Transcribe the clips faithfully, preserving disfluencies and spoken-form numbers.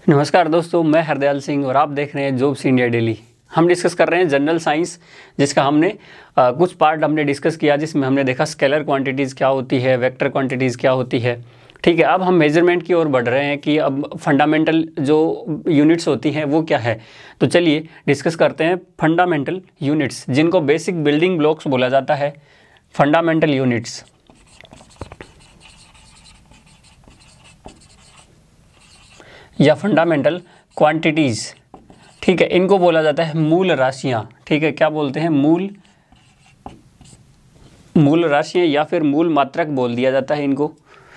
नमस्कार दोस्तों, मैं हरदयाल सिंह और आप देख रहे हैं जॉब्स इंडिया डेली। हम डिस्कस कर रहे हैं जनरल साइंस, जिसका हमने आ, कुछ पार्ट हमने डिस्कस किया, जिसमें हमने देखा स्केलर क्वांटिटीज़ क्या होती है, वेक्टर क्वांटिटीज़ क्या होती है। ठीक है, अब हम मेजरमेंट की ओर बढ़ रहे हैं कि अब फंडामेंटल जो यूनिट्स होती हैं वो क्या है। तो चलिए डिस्कस करते हैं फंडामेंटल यूनिट्स, जिनको बेसिक बिल्डिंग ब्लॉक्स बोला जाता है। फंडामेंटल यूनिट्स या फंडामेंटल क्वांटिटीज़, ठीक है, इनको बोला जाता है मूल राशियाँ। ठीक है, क्या बोलते हैं? मूल मूल राशियाँ या फिर मूल मात्रक बोल दिया जाता है इनको।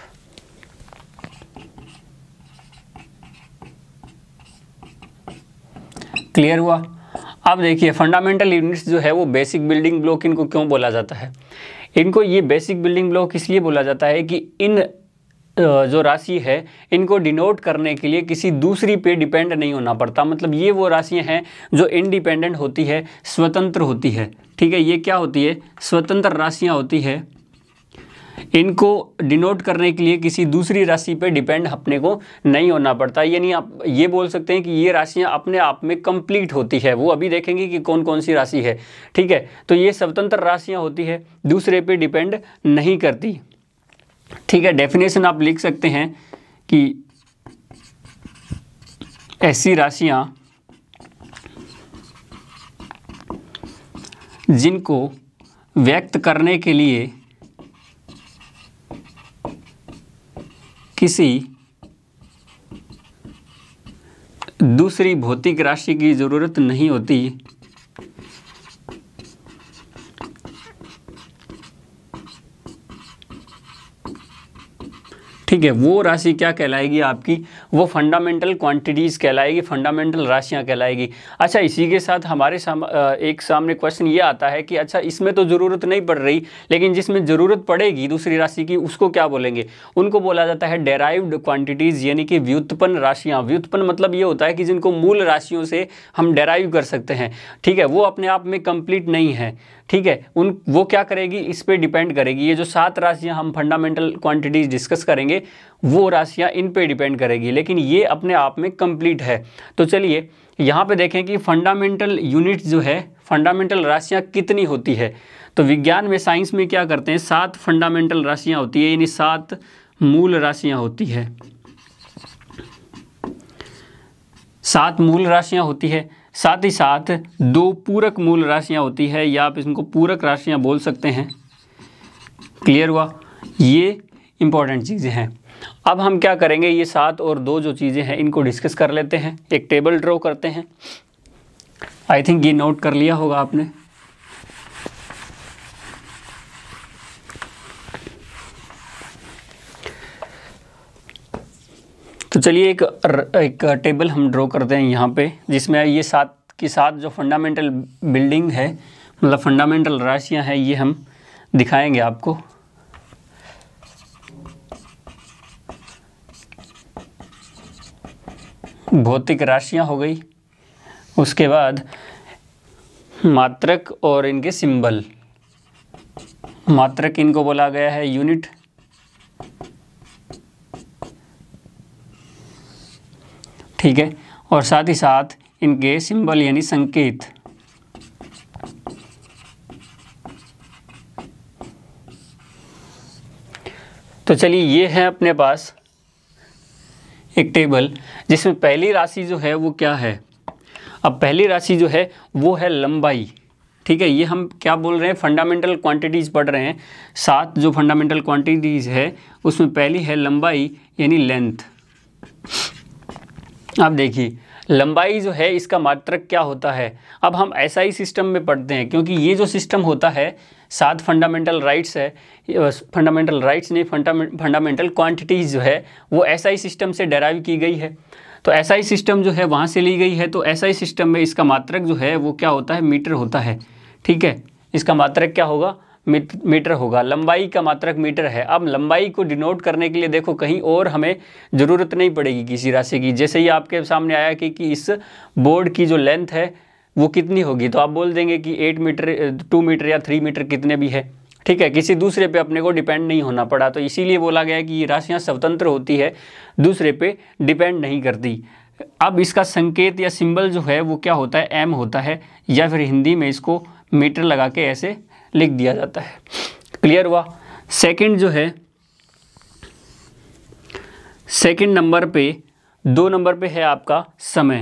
क्लियर हुआ? अब देखिए, फंडामेंटल यूनिट्स जो है वो बेसिक बिल्डिंग ब्लॉक इनको क्यों बोला जाता है? इनको ये बेसिक बिल्डिंग ब्लॉक इसलिए बोला जाता है कि इन जो राशि है इनको डिनोट करने के लिए किसी दूसरी पे डिपेंड नहीं होना पड़ता। मतलब ये वो राशियाँ हैं जो इंडिपेंडेंट होती है, स्वतंत्र होती है। ठीक है, ये क्या होती है? स्वतंत्र राशियाँ होती है। इनको डिनोट करने के लिए किसी दूसरी राशि पे डिपेंड अपने को नहीं होना पड़ता। यानी आप ये बोल सकते हैं कि ये राशियाँ अपने आप में कंप्लीट होती है। वो अभी देखेंगे कि कौन कौन सी राशि है। ठीक है, तो ये स्वतंत्र राशियाँ होती है, दूसरे पे डिपेंड नहीं करती। ठीक है, डेफिनेशन आप लिख सकते हैं कि ऐसी राशियां जिनको व्यक्त करने के लिए किसी दूसरी भौतिक राशि की जरूरत नहीं होती, ठीक है, वो राशि क्या कहलाएगी आपकी? वो फंडामेंटल क्वांटिटीज़ कहलाएगी, फंडामेंटल राशियाँ कहलाएगी। अच्छा, इसी के साथ हमारे साम, एक सामने क्वेश्चन ये आता है कि अच्छा, इसमें तो ज़रूरत नहीं पड़ रही, लेकिन जिसमें ज़रूरत पड़ेगी दूसरी राशि की, उसको क्या बोलेंगे? उनको बोला जाता है डेराइव्ड क्वांटिटीज़, यानी कि व्युत्पन्न राशियाँ। व्युत्पन्न मतलब ये होता है कि जिनको मूल राशियों से हम डेराइव कर सकते हैं। ठीक है, वो अपने आप में कंप्लीट नहीं है। ठीक है, उन वो क्या करेगी? इस पे डिपेंड करेगी। ये जो सात राशियां हम फंडामेंटल क्वांटिटीज डिस्कस करेंगे, वो राशियां इन पे डिपेंड करेगी, लेकिन ये अपने आप में कंप्लीट है। तो चलिए यहाँ पे देखें कि फंडामेंटल यूनिट्स जो है, फंडामेंटल राशियां कितनी होती है। तो विज्ञान में, साइंस में क्या करते हैं? सात फंडामेंटल राशियाँ होती है, यानी सात मूल राशियाँ होती है। सात मूल राशियाँ होती है, साथ ही साथ दो पूरक मूल राशियां होती है, या आप इनको पूरक राशियां बोल सकते हैं। क्लियर हुआ? ये इंपॉर्टेंट चीज़ें हैं। अब हम क्या करेंगे, ये सात और दो जो चीज़ें हैं इनको डिस्कस कर लेते हैं। एक टेबल ड्रॉ करते हैं। आई थिंक ये नोट कर लिया होगा आपने। तो चलिए एक एक टेबल हम ड्रॉ करते हैं यहाँ पे, जिसमें ये सात की सात जो फंडामेंटल बिल्डिंग है, मतलब फंडामेंटल राशियाँ हैं, ये हम दिखाएंगे आपको। भौतिक राशियाँ हो गई, उसके बाद मात्रक और इनके सिंबल। मात्रक इनको बोला गया है यूनिट, ठीक है, और साथ ही साथ इनके सिंबल यानी संकेत। तो चलिए, ये है अपने पास एक टेबल, जिसमें पहली राशि जो है वो क्या है? अब पहली राशि जो है वो है लंबाई। ठीक है, ये हम क्या बोल रहे हैं? फंडामेंटल क्वांटिटीज़ पढ़ रहे हैं। सात जो फंडामेंटल क्वांटिटीज़ है उसमें पहली है लंबाई, यानी लेंथ। अब देखिए, लंबाई जो है इसका मात्रक क्या होता है? अब हम ऐसा ही सिस्टम में पढ़ते हैं, क्योंकि ये जो सिस्टम होता है, सात फंडामेंटल राइट्स है, फंडामेंटल राइट्स नहीं, फंडामेंटल क्वांटिटीज़ जो है वो ऐसा ही सिस्टम से डेराइव की गई है। तो ऐसा ही सिस्टम जो है वहाँ से ली गई है। तो ऐसा ही सिस्टम में इसका मात्रक जो है वो क्या होता है? मीटर होता है। ठीक है, इसका मात्रक क्या होगा? मीटर होगा। लंबाई का मात्रक मीटर है। अब लंबाई को डिनोट करने के लिए देखो, कहीं और हमें ज़रूरत नहीं पड़ेगी किसी राशि की। जैसे ही आपके सामने आया कि, कि इस बोर्ड की जो लेंथ है वो कितनी होगी, तो आप बोल देंगे कि एट मीटर, टू मीटर या थ्री मीटर कितने भी है। ठीक है, किसी दूसरे पे अपने को डिपेंड नहीं होना पड़ा। तो इसीलिए बोला गया कि ये राशियाँ स्वतंत्र होती है, दूसरे पे डिपेंड नहीं करती। अब इसका संकेत या सिंबल जो है वो क्या होता है, एम होता है, या फिर हिंदी में इसको मीटर लगा के ऐसे लिख दिया जाता है। क्लियर हुआ। सेकंड जो है, सेकंड नंबर पे, दो नंबर पे है आपका समय,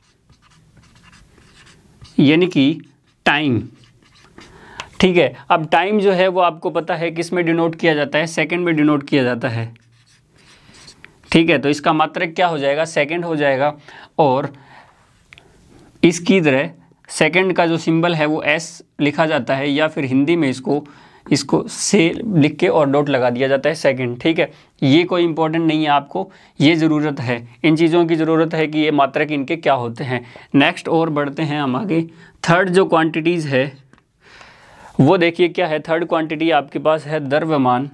यानी कि टाइम। ठीक है, अब टाइम जो है वो आपको पता है किस में डिनोट किया जाता है, सेकंड में डिनोट किया जाता है। ठीक है, तो इसका मात्रक क्या हो जाएगा, सेकंड हो जाएगा। और इसकी तरह सेकंड का जो सिंबल है वो एस लिखा जाता है, या फिर हिंदी में इसको इसको से लिख के और डॉट लगा दिया जाता है सेकंड। ठीक है, ये कोई इंपॉर्टेंट नहीं है, आपको ये ज़रूरत है, इन चीज़ों की ज़रूरत है कि ये मात्रक इनके क्या होते हैं। नेक्स्ट और बढ़ते हैं हम आगे। थर्ड जो क्वांटिटीज़ है वो देखिए क्या है। थर्ड क्वांटिटी आपके पास है द्रव्यमान।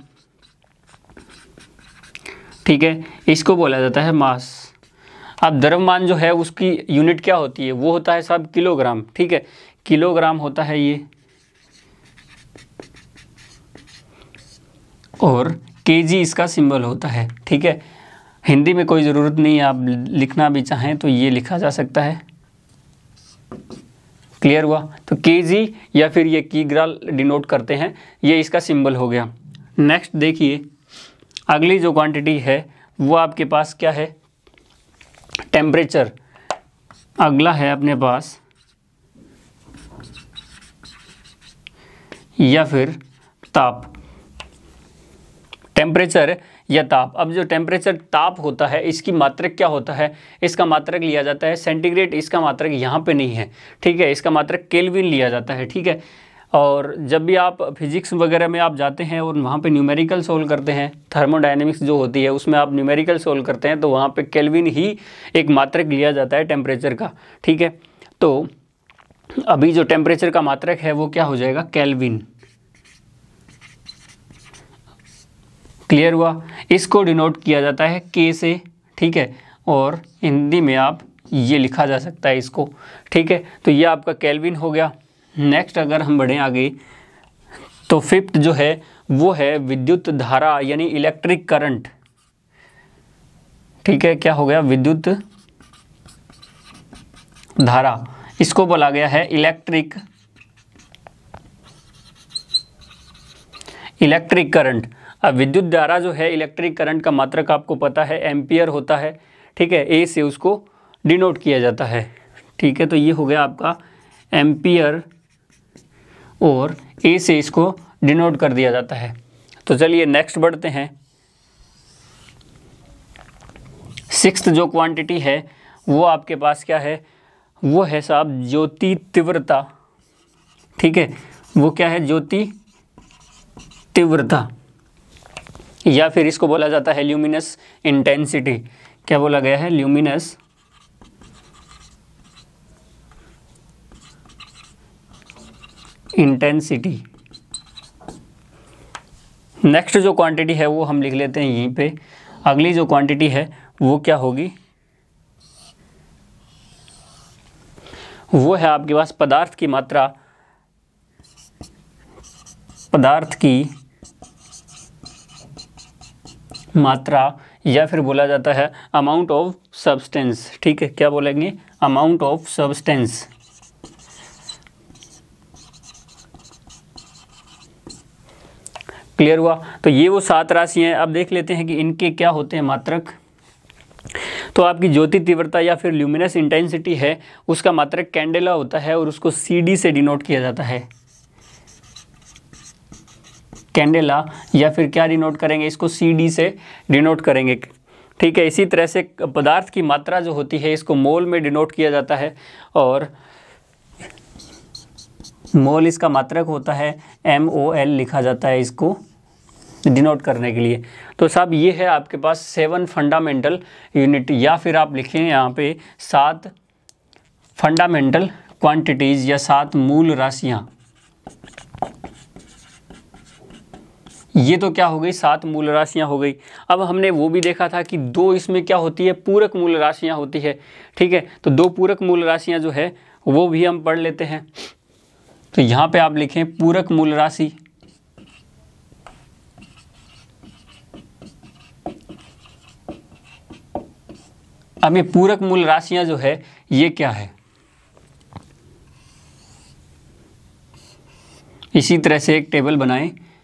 ठीक है, इसको बोला जाता है मास। अब द्रव्यमान जो है उसकी यूनिट क्या होती है, वो होता है साहब किलोग्राम। ठीक है, किलोग्राम होता है ये, और केजी इसका सिंबल होता है। ठीक है, हिंदी में कोई ज़रूरत नहीं है, आप लिखना भी चाहें तो ये लिखा जा सकता है। क्लियर हुआ। तो केजी या फिर ये किग्रा डिनोट करते हैं, ये इसका सिंबल हो गया। नेक्स्ट देखिए, अगली जो क्वांटिटी है वो आपके पास क्या है, टेम्परेचर। अगला है अपने पास, या फिर ताप। टेम्परेचर या ताप। अब जो टेम्परेचर ताप होता है इसकी मात्रक क्या होता है, इसका मात्रक लिया जाता है सेंटीग्रेड। इसका मात्रक यहाँ पे नहीं है। ठीक है, इसका मात्रक केल्विन लिया जाता है। ठीक है, और जब भी आप फिजिक्स वगैरह में आप जाते हैं और वहाँ पे न्यूमेरिकल सोल्व करते हैं, थर्मोडायनेमिक्स जो होती है उसमें आप न्यूमेरिकल सोल्व करते हैं, तो वहाँ पे केल्विन ही एक मात्रक लिया जाता है टेम्परेचर का। ठीक है, तो अभी जो टेम्परेचर का मात्रक है वो क्या हो जाएगा, केल्विन। क्लियर हुआ। इसको डिनोट किया जाता है के से। ठीक है, और हिंदी में आप ये लिखा जा सकता है इसको। ठीक है, तो ये आपका केल्विन हो गया। नेक्स्ट अगर हम बढ़ें आगे, तो फिफ्थ जो है वो है विद्युत धारा, यानी इलेक्ट्रिक करंट। ठीक है, क्या हो गया, विद्युत धारा, इसको बोला गया है इलेक्ट्रिक इलेक्ट्रिक करंट। अब विद्युत धारा जो है, इलेक्ट्रिक करंट का मात्रक आपको पता है एम्पियर होता है। ठीक है, ए से उसको डिनोट किया जाता है। ठीक है, तो ये हो गया आपका एम्पियर, और ए से इसको डिनोट कर दिया जाता है। तो चलिए नेक्स्ट बढ़ते हैं। सिक्स्थ जो क्वांटिटी है वो आपके पास क्या है, वो है साहब ज्योति तीव्रता। ठीक है, वो क्या है, ज्योति तीव्रता, या फिर इसको बोला जाता है ल्यूमिनस इंटेंसिटी। क्या बोला गया है, ल्यूमिनस इंटेंसिटी। नेक्स्ट जो क्वांटिटी है वो हम लिख लेते हैं यहीं पे। अगली जो क्वांटिटी है वो क्या होगी, वो है आपके पास पदार्थ की मात्रा। पदार्थ की मात्रा, या फिर बोला जाता है अमाउंट ऑफ सब्सटेंस। ठीक है, क्या बोलेंगे, अमाउंट ऑफ सब्सटेंस। क्लियर हुआ। तो ये वो सात राशि हैं। अब देख लेते हैं कि इनके क्या होते हैं मात्रक। तो आपकी ज्योति तीव्रता या फिर ल्यूमिनस इंटेंसिटी है, उसका मात्रक कैंडेला होता है, और उसको सी डी से डिनोट किया जाता है, कैंडेला। या फिर क्या डिनोट करेंगे, इसको सी डी से डिनोट करेंगे। ठीक है, इसी तरह से पदार्थ की मात्रा जो होती है इसको मोल में डिनोट किया जाता है, और मोल इसका मात्रक होता है, एम ओ एल लिखा जाता है इसको डिनोट करने के लिए। तो साहब ये है आपके पास सेवन फंडामेंटल यूनिट, या फिर आप लिखें यहाँ पे सात फंडामेंटल क्वांटिटीज़ या सात मूल राशियाँ। ये तो क्या हो गई, सात मूल राशियाँ हो गई। अब हमने वो भी देखा था कि दो इसमें क्या होती है, पूरक मूल राशियाँ होती है। ठीक है, तो दो पूरक मूल राशियाँ जो है वो भी हम पढ़ लेते हैं। तो यहाँ पे आप लिखें पूरक मूल राशि। अब ये पूरक मूल राशियां जो है ये क्या है, इसी तरह से एक टेबल बनाएं।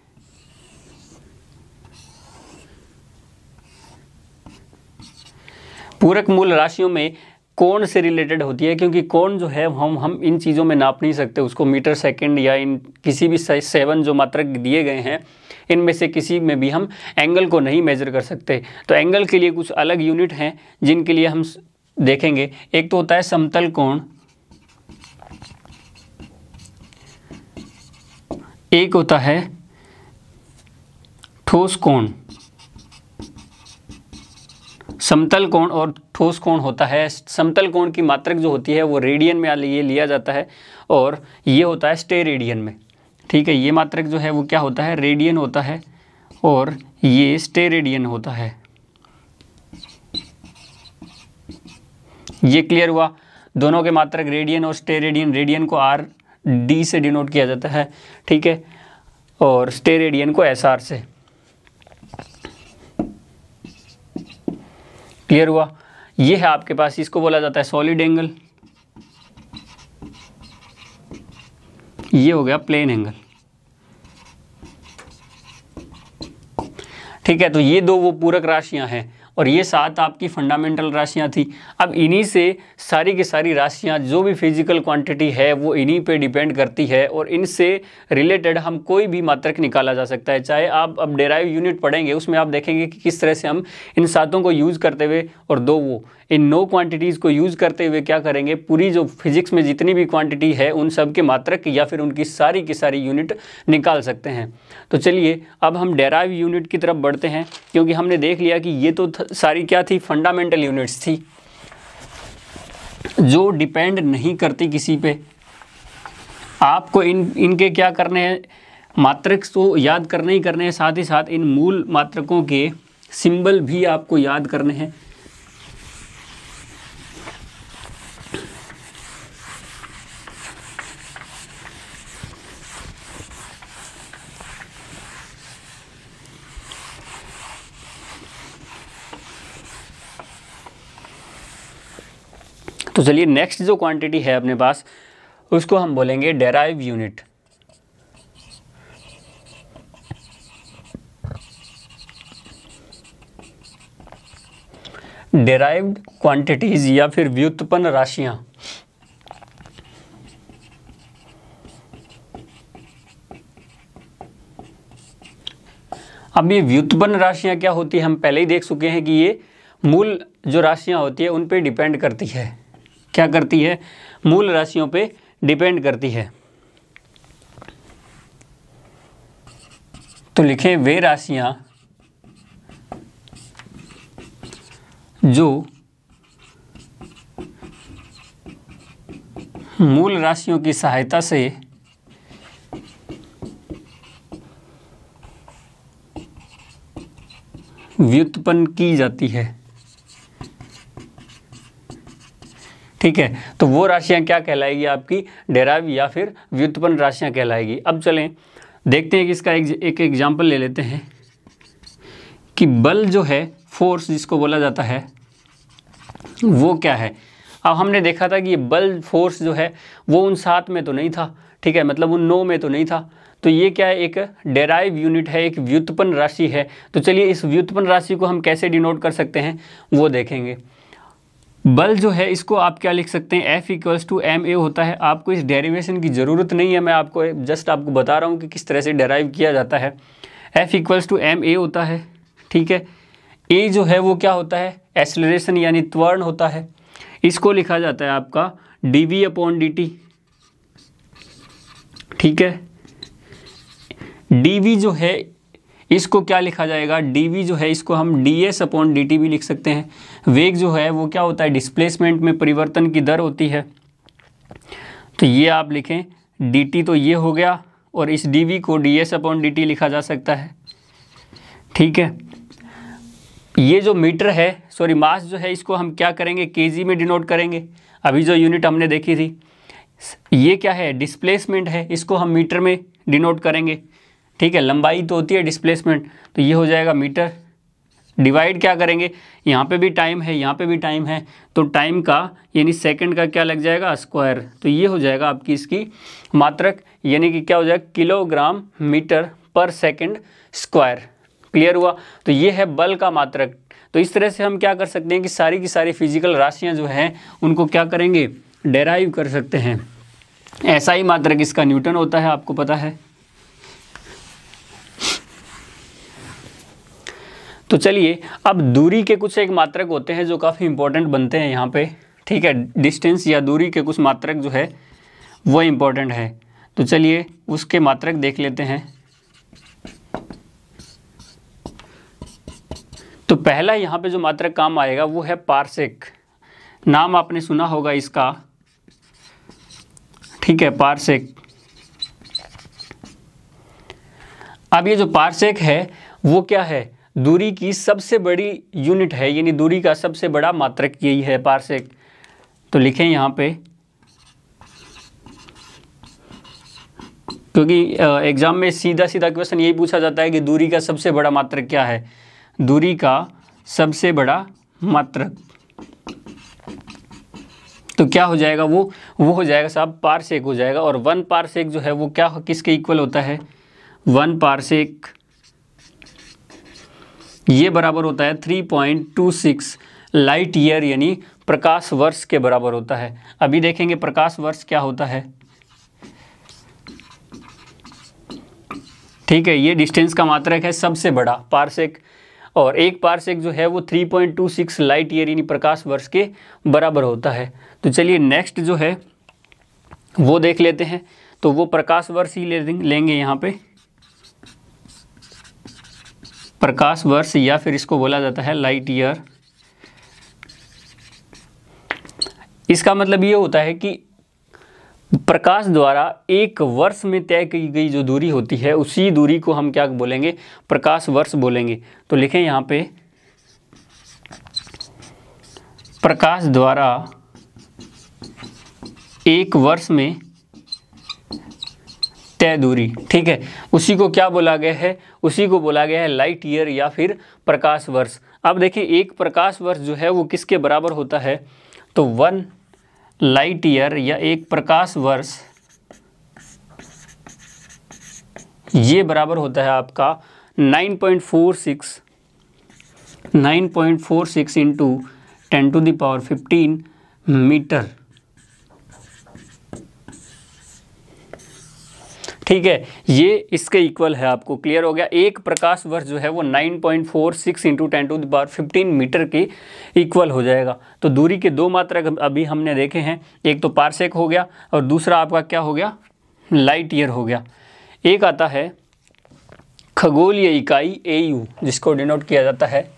पूरक मूल राशियों में कोण से रिलेटेड होती है, क्योंकि कोण जो है हम हम इन चीज़ों में नाप नहीं सकते उसको, मीटर सेकंड या इन किसी भी सेवन जो मात्रक दिए गए हैं इनमें से किसी में भी हम एंगल को नहीं मेजर कर सकते। तो एंगल के लिए कुछ अलग यूनिट हैं जिनके लिए हम देखेंगे। एक तो होता है समतल कोण, एक होता है ठोस कोण। समतल कोण और ठोस कोण होता है, समतल कोण की मात्रक जो होती है वो रेडियन में ये लिया जाता है और ये होता है स्टेरेडियन में। ठीक है, ये मात्रक जो है वो क्या होता है, रेडियन होता है और ये स्टेरेडियन होता है। ये क्लियर हुआ, दोनों के मात्रक रेडियन और स्टेरेडियन। रेडियन को आर डी से डिनोट किया जाता है, ठीक है, और स्टेरेडियन को एस आर से। क्लियर हुआ, ये है आपके पास, इसको बोला जाता है सॉलिड एंगल, ये हो गया प्लेन एंगल। ठीक है, तो ये दो वो पूरक राशियां हैं और ये सात आपकी फंडामेंटल राशियां थी। अब इन्हीं से सारी की सारी राशियां जो भी फिजिकल क्वांटिटी है वो इन्हीं पे डिपेंड करती है और इनसे रिलेटेड हम कोई भी मात्रक निकाला जा सकता है। चाहे आप अब डेराइव यूनिट पढ़ेंगे उसमें आप देखेंगे कि किस तरह से हम इन सातों को यूज़ करते हुए और दो वो इन नो क्वांटिटीज़ को यूज़ करते हुए क्या करेंगे, पूरी जो फिजिक्स में जितनी भी क्वांटिटी है उन सब के मात्रक या फिर उनकी सारी की सारी यूनिट निकाल सकते हैं। तो चलिए अब हम डेराइव यूनिट की तरफ बढ़ते हैं, क्योंकि हमने देख लिया कि ये तो सारी क्या थी, फंडामेंटल यूनिट्स थी जो डिपेंड नहीं करती किसी पे। आपको इन इनके क्या करने हैं, मात्रक तो याद करने ही करने हैं, साथ ही साथ इन मूल मात्रकों के सिंबल भी आपको याद करने हैं। तो चलिए नेक्स्ट जो क्वांटिटी है अपने पास उसको हम बोलेंगे डेराइव यूनिट। डेराइव्ड क्वांटिटीज या फिर व्युत्पन्न राशियां। अब ये व्युत्पन्न राशियां क्या होती है हम पहले ही देख चुके हैं कि ये मूल जो राशियां होती है उन पे डिपेंड करती है। क्या करती है, मूल राशियों पे डिपेंड करती है। तो लिखें वे राशियां जो मूल राशियों की सहायता से व्युत्पन्न की जाती है। ठीक है, तो वो राशियां क्या कहलाएगी आपकी, डेराइव या फिर व्युत्पन्न राशियां कहलाएगी। अब चलें देखते हैं कि इसका एक एक एग्जाम्पल ले लेते हैं कि बल जो है, फोर्स जिसको बोला जाता है वो क्या है। अब हमने देखा था कि ये बल फोर्स जो है वो उन सात में तो नहीं था, ठीक है, मतलब उन नौ में तो नहीं था। तो ये क्या है, एक डेराइव यूनिट है, एक व्युत्पन्न राशि है। तो चलिए इस व्युत्पन्न राशि को हम कैसे डिनोट कर सकते हैं वो देखेंगे। बल जो है इसको आप क्या लिख सकते हैं, F equals to M A होता है। आपको इस डेरिवेशन की ज़रूरत नहीं है, मैं आपको जस्ट आपको बता रहा हूँ कि किस तरह से डेराइव किया जाता है। F equals to M A होता है, ठीक है। ए जो है वो क्या होता है, एक्सेलरेशन यानी त्वरण होता है। इसको लिखा जाता है आपका d v upon d t, ठीक है। डी वी जो है इसको क्या लिखा जाएगा, dv जो है इसको हम ds अपॉन डी टी भी लिख सकते हैं। वेग जो है वो क्या होता है, डिस्प्लेसमेंट में परिवर्तन की दर होती है। तो ये आप लिखें dt, तो ये हो गया, और इस dv को ds अपॉन डी टी लिखा जा सकता है, ठीक है। ये जो मीटर है, सॉरी मास जो है, इसको हम क्या करेंगे, केजी में डिनोट करेंगे। अभी जो यूनिट हमने देखी थी ये क्या है, डिस्प्लेसमेंट है, इसको हम मीटर में डिनोट करेंगे, ठीक है। लंबाई तो होती है डिस्प्लेसमेंट, तो ये हो जाएगा मीटर, डिवाइड क्या करेंगे, यहाँ पे भी टाइम है, यहाँ पे भी टाइम है, तो टाइम का यानी सेकंड का क्या लग जाएगा, स्क्वायर। तो ये हो जाएगा आपकी इसकी मात्रक, यानी कि क्या हो जाएगा, किलोग्राम मीटर पर सेकंड स्क्वायर। क्लियर हुआ। तो ये है बल का मात्रक। तो इस तरह से हम क्या कर सकते हैं कि सारी की सारी फिजिकल राशियाँ जो हैं उनको क्या करेंगे, डेराइव कर सकते हैं। ऐसा ही मात्रक इसका न्यूटन होता है, आपको पता है। तो चलिए अब दूरी के कुछ एक मात्रक होते हैं जो काफ़ी इंपॉर्टेंट बनते हैं यहाँ पे, ठीक है। डिस्टेंस या दूरी के कुछ मात्रक जो है वो इम्पोर्टेंट है। तो चलिए उसके मात्रक देख लेते हैं। तो पहला यहाँ पे जो मात्रक काम आएगा वो है पारसेक। नाम आपने सुना होगा इसका, ठीक है, पारसेक। अब ये जो पारसेक है वो क्या है, दूरी की सबसे बड़ी यूनिट है, यानी दूरी का सबसे बड़ा मात्रक यही है, पारसेक। तो लिखें यहाँ पे, क्योंकि एग्जाम में सीधा सीधा क्वेश्चन यही पूछा जाता है कि दूरी का सबसे बड़ा मात्रक क्या है। दूरी का सबसे बड़ा मात्रक तो क्या हो जाएगा, वो वो हो जाएगा साहब पारसेक हो जाएगा। और वन पारसेक जो है वो क्या किसके इक्वल होता है, वन पारसेक ये बराबर होता है three point two six light year, यानी प्रकाश वर्ष के बराबर होता है। अभी देखेंगे प्रकाश वर्ष क्या होता है, ठीक है। ये डिस्टेंस का मात्रक है सबसे बड़ा पारसेक, और एक पारसेक जो है वो three point two six light year यानी प्रकाश वर्ष के बराबर होता है। तो चलिए नेक्स्ट जो है वो देख लेते हैं। तो वो प्रकाश वर्ष ही ले लेंगे यहाँ पे, प्रकाश वर्ष, या फिर इसको बोला जाता है लाइट ईयर। इसका मतलब ये होता है कि प्रकाश द्वारा एक वर्ष में तय की गई जो दूरी होती है उसी दूरी को हम क्या बोलेंगे, प्रकाश वर्ष बोलेंगे। तो लिखें यहाँ पे, प्रकाश द्वारा एक वर्ष में तय दूरी, ठीक है, उसी को क्या बोला गया है, उसी को बोला गया है लाइट ईयर या फिर प्रकाश वर्ष। अब देखिए एक प्रकाश वर्ष जो है वो किसके बराबर होता है, तो वन लाइट ईयर या एक प्रकाश वर्ष ये बराबर होता है आपका nine point four six nine point four six into ten to the power fifteen metre, ठीक है। ये इसके इक्वल है, आपको क्लियर हो गया। एक प्रकाश वर्ष जो है वो nine point four six into ten to the power fifteen metre के इक्वल हो जाएगा। तो दूरी के दो मात्रक अभी हमने देखे हैं, एक तो पारसेक हो गया और दूसरा आपका क्या हो गया, लाइट ईयर हो गया। एक आता है खगोलीय इकाई ए यू, जिसको डिनोट किया जाता है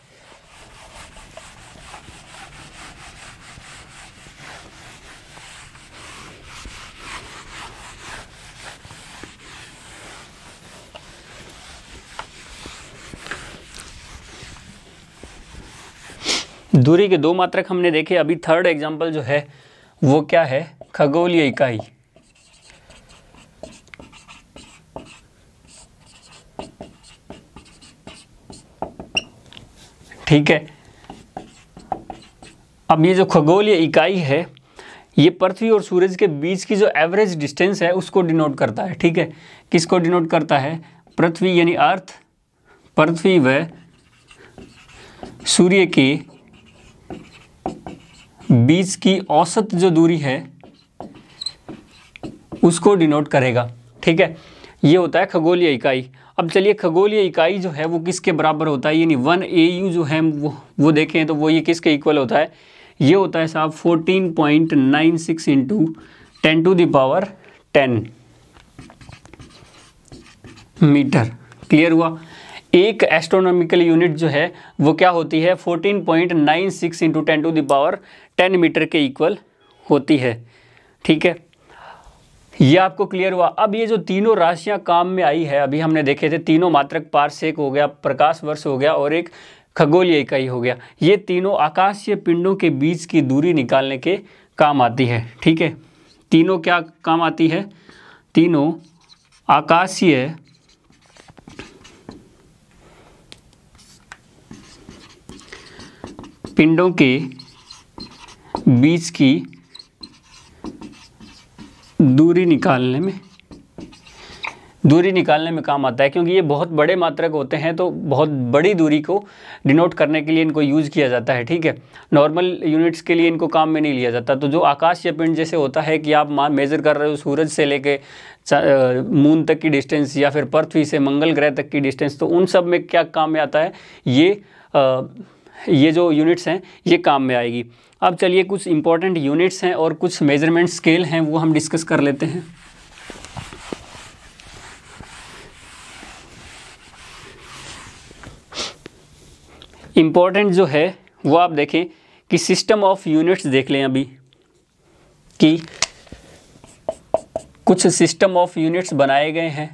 दूरी के दो मात्रक हमने देखे। अभी थर्ड एग्जांपल जो है वो क्या है, खगोलीय इकाई। ठीक है, अब ये जो खगोलीय इकाई है ये पृथ्वी और सूरज के बीच की जो एवरेज डिस्टेंस है उसको डिनोट करता है। ठीक है, किसको डिनोट करता है, पृथ्वी यानी अर्थ, पृथ्वी व सूर्य के बीच की औसत जो दूरी है उसको डिनोट करेगा। ठीक है, ये होता है खगोलीय इकाई। अब चलिए खगोलीय इकाई जो है वो किसके बराबर होता है, यानी वन ए यू जो है वो वो देखें तो वो ये किसके इक्वल होता है, ये होता है साहब fourteen point nine six into ten to the power ten metre. Clear हुआ। एक एस्ट्रोनॉमिकल यूनिट जो है वो क्या होती है, fourteen point nine six into ten to the power ten metre के इक्वल होती है। ठीक है, ये आपको क्लियर हुआ। अब ये जो तीनों राशियां काम में आई है, अभी हमने देखे थे तीनों मात्रक, पारसेक हो गया, प्रकाश वर्ष हो गया और एक खगोलीय इकाई हो गया, ये तीनों आकाशीय पिंडों के बीच की दूरी निकालने के काम आती है। ठीक है, तीनों क्या काम आती है, तीनों आकाशीय पिंडों के बीच की दूरी निकालने में दूरी निकालने में काम आता है, क्योंकि ये बहुत बड़े मात्रक होते हैं तो बहुत बड़ी दूरी को डिनोट करने के लिए इनको यूज़ किया जाता है। ठीक है, नॉर्मल यूनिट्स के लिए इनको काम में नहीं लिया जाता। तो जो आकाश या पिंड जैसे होता है कि आप मान मेज़र कर रहे हो सूरज से लेके मून तक की डिस्टेंस या फिर पृथ्वी से मंगल ग्रह तक की डिस्टेंस, तो उन सब में क्या काम में आता है, ये आ, ये जो यूनिट्स हैं ये काम में आएगी। अब चलिए कुछ इंपॉर्टेंट यूनिट्स हैं और कुछ मेजरमेंट स्केल हैं वो हम डिस्कस कर लेते हैं। इम्पोर्टेंट जो है वो आप देखें कि सिस्टम ऑफ यूनिट्स देख लें अभी कि कुछ सिस्टम ऑफ यूनिट्स बनाए गए हैं।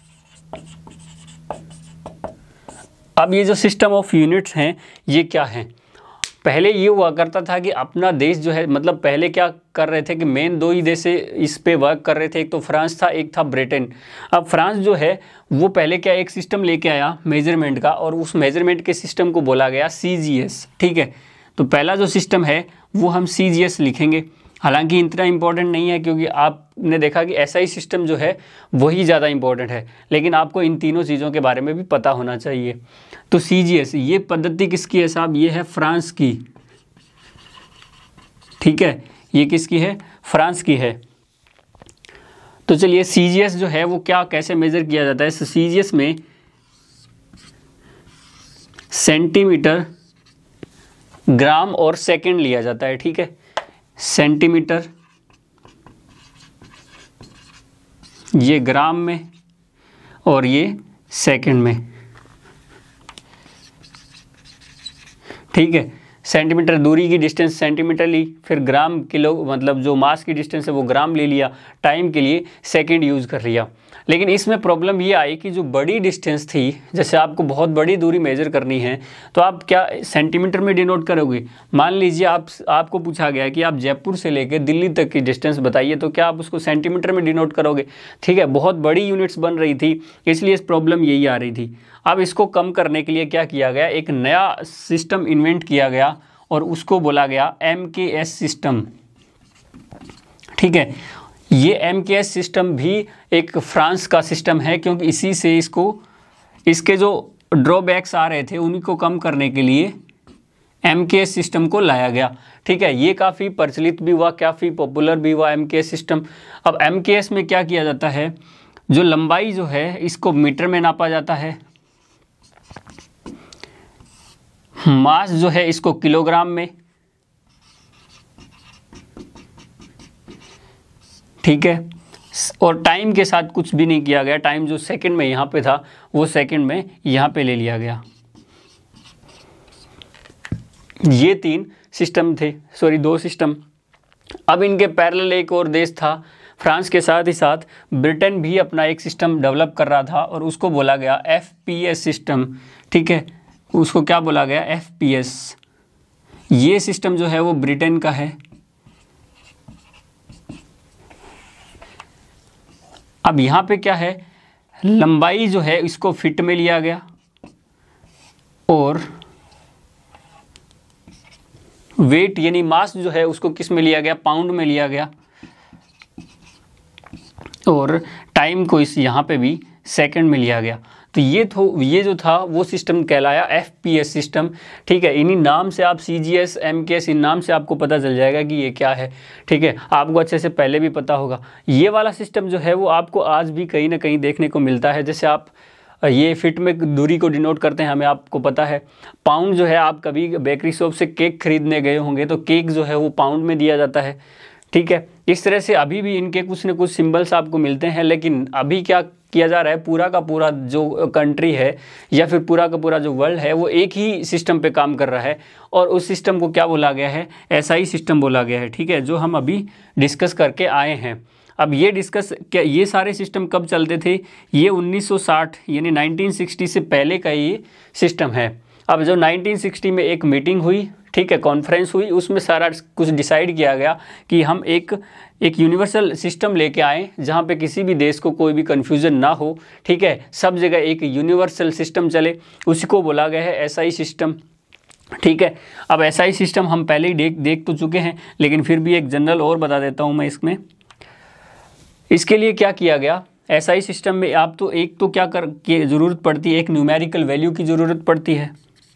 अब ये जो सिस्टम ऑफ यूनिट्स हैं ये क्या हैं? पहले ये हुआ करता था कि अपना देश जो है, मतलब पहले क्या कर रहे थे कि मेन दो ही देश इस पे वर्क कर रहे थे, एक तो फ्रांस था, एक था ब्रिटेन। अब फ्रांस जो है वो पहले क्या एक सिस्टम लेके आया मेजरमेंट का, और उस मेजरमेंट के सिस्टम को बोला गया सी जी एस। ठीक है, तो पहला जो सिस्टम है वो हम सी जी एस लिखेंगे। हालांकि इतना इम्पोर्टेंट नहीं है, क्योंकि आपने देखा कि ऐसा ही सिस्टम जो है वही ज़्यादा इम्पोर्टेंट है, लेकिन आपको इन तीनों चीज़ों के बारे में भी पता होना चाहिए। तो सी जी एस ये पद्धति किसकी है साहब? ये है फ्रांस की। ठीक है, ये किसकी है? फ्रांस की है। तो चलिए सी जी एस जो है वो क्या कैसे मेज़र किया जाता है? सी जी एस में सेंटीमीटर, ग्राम और सेकंड लिया जाता है। ठीक है, सेंटीमीटर ये ग्राम में और ये सेकंड में। ठीक है, सेंटीमीटर दूरी की डिस्टेंस सेंटीमीटर ली, फिर ग्राम किलो मतलब जो मास की डिस्टेंस है वो ग्राम ले लिया, टाइम के लिए सेकंड यूज़ कर लिया। लेकिन इसमें प्रॉब्लम ये आई कि जो बड़ी डिस्टेंस थी, जैसे आपको बहुत बड़ी दूरी मेजर करनी है तो आप क्या सेंटीमीटर में डिनोट करोगे? मान लीजिए आप आपको पूछा गया कि आप जयपुर से लेकर दिल्ली तक की डिस्टेंस बताइए, तो क्या आप उसको सेंटीमीटर में डिनोट करोगे? ठीक है, बहुत बड़ी यूनिट्स बन रही थी, इसलिए इस प्रॉब्लम यही आ रही थी। अब इसको कम करने के लिए क्या किया गया? एक नया सिस्टम इन्वेंट किया गया और उसको बोला गया एम के एस सिस्टम। ठीक है, ये एम के एस सिस्टम भी एक फ्रांस का सिस्टम है, क्योंकि इसी से इसको इसके जो ड्रॉबैक्स आ रहे थे उन्हीं को कम करने के लिए एम के एस सिस्टम को लाया गया। ठीक है, ये काफ़ी प्रचलित भी हुआ, काफ़ी पॉपुलर भी हुआ एम के एस सिस्टम। अब एम के एस में क्या किया जाता है? जो लंबाई जो है इसको मीटर में नापा जाता है, मास जो है इसको किलोग्राम में। ठीक है, और टाइम के साथ कुछ भी नहीं किया गया, टाइम जो सेकंड में यहाँ पे था वो सेकंड में यहाँ पे ले लिया गया। ये तीन सिस्टम थे, सॉरी दो सिस्टम। अब इनके पैरेलल एक और देश था, फ्रांस के साथ ही साथ ब्रिटेन भी अपना एक सिस्टम डेवलप कर रहा था और उसको बोला गया एफ पी एस सिस्टम। ठीक है, उसको क्या बोला गया? F P S. ये सिस्टम जो है वो ब्रिटेन का है। अब यहाँ पे क्या है? लंबाई जो है इसको फीट में लिया गया और वेट यानी मास जो है उसको किस में लिया गया? पाउंड में लिया गया। और टाइम को इस यहाँ पे भी सेकंड में लिया गया। तो ये तो ये जो था वो सिस्टम कहलाया एफ पी एस सिस्टम। ठीक है, इन्हीं नाम से आप C G S, M K S, इन नाम से आपको पता चल जाएगा कि ये क्या है। ठीक है, आपको अच्छे से पहले भी पता होगा। ये वाला सिस्टम जो है वो आपको आज भी कहीं ना कहीं देखने को मिलता है। जैसे आप ये फिट में दूरी को डिनोट करते हैं, हमें आपको पता है। पाउंड जो है, आप कभी बेकरी शॉप से केक खरीदने गए होंगे तो केक जो है वो पाउंड में दिया जाता है। ठीक है, इस तरह से अभी भी इनके कुछ न कुछ सिंबल्स आपको मिलते हैं। लेकिन अभी क्या किया जा रहा है, पूरा का पूरा जो कंट्री है या फिर पूरा का पूरा जो वर्ल्ड है वो एक ही सिस्टम पे काम कर रहा है और उस सिस्टम को क्या बोला गया है? एस आई सिस्टम बोला गया है। ठीक है, जो हम अभी डिस्कस करके आए हैं। अब ये डिस्कस क्या ये सारे सिस्टम कब चलते थे? ये उन्नीस सौ साठ यानी नाइनटीन सिक्सटी से पहले का ये सिस्टम है। अब जो नाइनटीन सिक्सटी में एक मीटिंग हुई, ठीक है, कॉन्फ्रेंस हुई, उसमें सारा कुछ डिसाइड किया गया कि हम एक एक यूनिवर्सल सिस्टम लेके आए जहाँ पे किसी भी देश को कोई भी कन्फ्यूज़न ना हो। ठीक है, सब जगह एक यूनिवर्सल सिस्टम चले, उसी को बोला गया है एस आई सिस्टम। ठीक है। अब ऐसा ही सिस्टम हम पहले ही देख देख तो चुके हैं, लेकिन फिर भी एक जनरल और बता देता हूँ मैं इसमें। इसके लिए क्या किया गया, ऐसा ही सिस्टम में आप तो एक तो क्या कर की ज़रूरत पड़ती है, एक न्यूमेरिकल वैल्यू की ज़रूरत पड़ती है,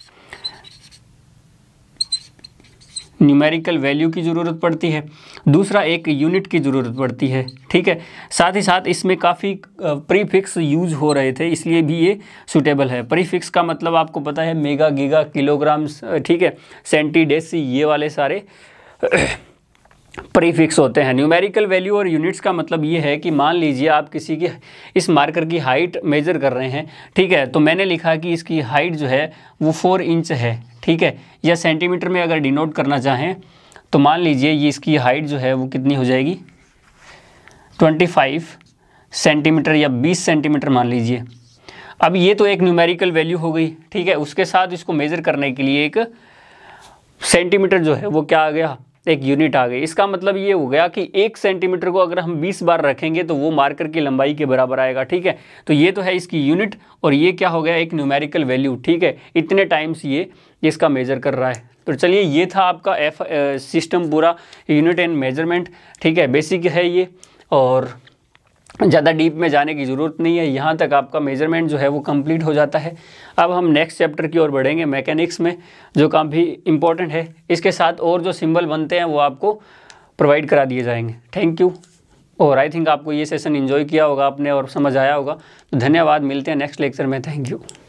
न्यूमेरिकल वैल्यू की ज़रूरत पड़ती है। दूसरा एक यूनिट की ज़रूरत पड़ती है, ठीक है। साथ ही साथ इसमें काफ़ी प्रीफिक्स यूज हो रहे थे, इसलिए भी ये सूटेबल है। प्रीफिक्स का मतलब आपको पता है मेगा, गीगा, किलोग्राम्स, ठीक है, सेंटी, डेसी, ये वाले सारे प्रीफिक्स होते हैं। न्यूमेरिकल वैल्यू और यूनिट्स का मतलब ये है कि मान लीजिए आप किसी की इस मार्कर की हाइट मेज़र कर रहे हैं, ठीक है, तो मैंने लिखा कि इसकी हाइट जो है वो फोर इंच है, ठीक है, या सेंटीमीटर में अगर डिनोट करना चाहें तो मान लीजिए ये इसकी हाइट जो है वो कितनी हो जाएगी, पच्चीस सेंटीमीटर या बीस सेंटीमीटर मान लीजिए। अब ये तो एक न्यूमेरिकल वैल्यू हो गई, ठीक है। उसके साथ इसको मेज़र करने के लिए एक सेंटीमीटर जो है वो क्या आ गया, एक यूनिट आ गई। इसका मतलब ये हो गया कि एक सेंटीमीटर को अगर हम बीस बार रखेंगे तो वो मार्कर की लंबाई के बराबर आएगा, ठीक है। तो ये तो है इसकी यूनिट, और ये क्या हो गया, एक न्यूमेरिकल वैल्यू, ठीक है। इतने टाइम्स ये इसका मेज़र कर रहा है। तो चलिए ये था आपका एफ सिस्टम पूरा, यूनिट एंड मेजरमेंट, ठीक है, बेसिक है ये, और ज़्यादा डीप में जाने की ज़रूरत नहीं है। यहाँ तक आपका मेजरमेंट जो है वो कंप्लीट हो जाता है। अब हम नेक्स्ट चैप्टर की ओर बढ़ेंगे, मैकेनिक्स में, जो काम भी इम्पोर्टेंट है। इसके साथ और जो सिंबल बनते हैं वो आपको प्रोवाइड करा दिए जाएंगे। Thank you. और आई थिंक आपको ये सेशन एंजॉय किया होगा आपने और समझ आया होगा। तो धन्यवाद, मिलते हैं नेक्स्ट लेक्चर में। Thank you.